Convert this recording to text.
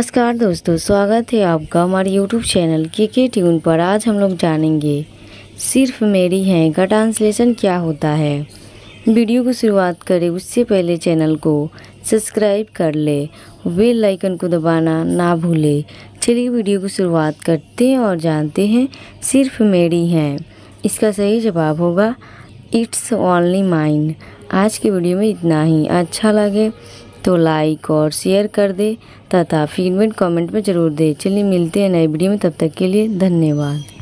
नमस्कार दोस्तों, स्वागत है आपका हमारे YouTube चैनल के ट्यून पर। आज हम लोग जानेंगे सिर्फ मेरी हैं का ट्रांसलेशन क्या होता है। वीडियो को शुरुआत करें उससे पहले चैनल को सब्सक्राइब कर ले, बेल आइकन को दबाना ना भूले। चलिए वीडियो को शुरुआत करते हैं और जानते हैं सिर्फ मेरी हैं इसका सही जवाब होगा इट्स ओनली माइन। आज की वीडियो में इतना ही। अच्छा लगे तो लाइक और शेयर कर दे तथा फीडबैक कमेंट में ज़रूर दे। चलिए मिलते हैं नए वीडियो में, तब तक के लिए धन्यवाद।